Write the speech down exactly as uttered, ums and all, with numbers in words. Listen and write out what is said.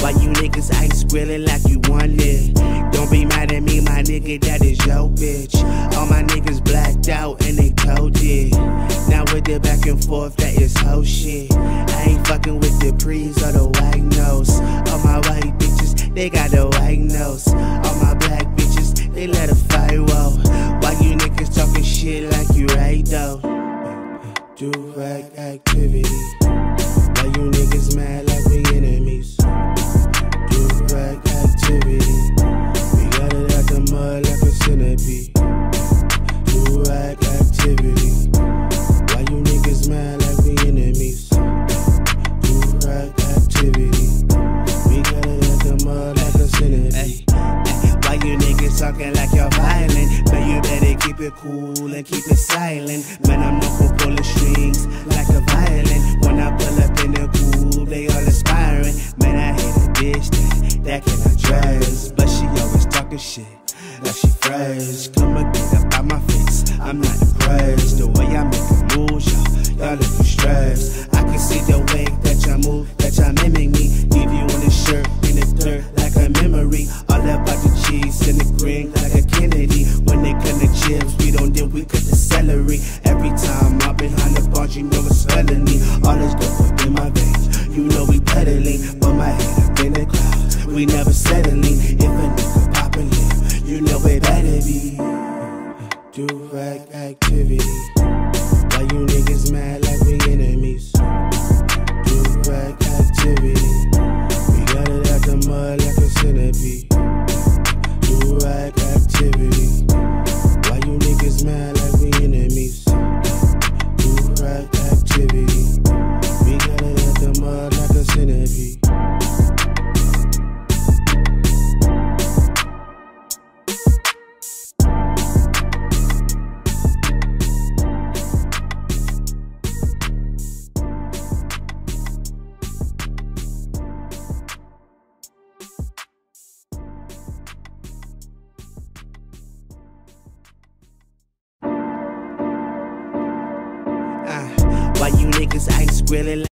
Why you niggas ain't squealing like you want it? Don't be mad at me, my nigga, that is your bitch. All my niggas blacked out and they told it. Now with the back and forth, that is whole shit. I ain't fucking with the prees or the white nose. All my white bitches, they got the white nose. All my black bitches, they let a fire roll. Why you niggas talking shit like you right though? Durag activity. Why you niggas mad like we enemies? Durag activity. We got it out the mud like a centipede. Durag activity. Why you niggas mad like we enemies? Durag activity. We got it out the mud like a centipede. Ay, ay, why you niggas talking like you're violent? Man, you better keep it cool and keep it silent. Man, I'm not for pulling strings like a violin. When I pull up in the coupe, they all aspiring. Man, I hate a bitch that, that cannot dress, but she always talking shit like she fresh. Come and get up out my face, I'm not impressed. The way I make a move, y'all, y'all looking stressed. I can see the way that y'all move, that y'all mimic me. Leave you on the shirt, in the dirt like a memory. All about the cheese and the green like a Kennedy. When they cut the chips, we don't deal, we cut the celery. Every time I'm behind the bar, you know it's felony. All this dope up in my veins, you know we pedaling. But my head up in the clouds, we never settling. If a nigga poppin' in, you know it better be Durag activity. Why you niggas mad like we enemies? Durag activity. We got it out the mud like a centipede. Durag activity. Why you niggas mad like we enemies? Durag activity. We got it out the mud like a centipede. Why you niggas ain't squealing?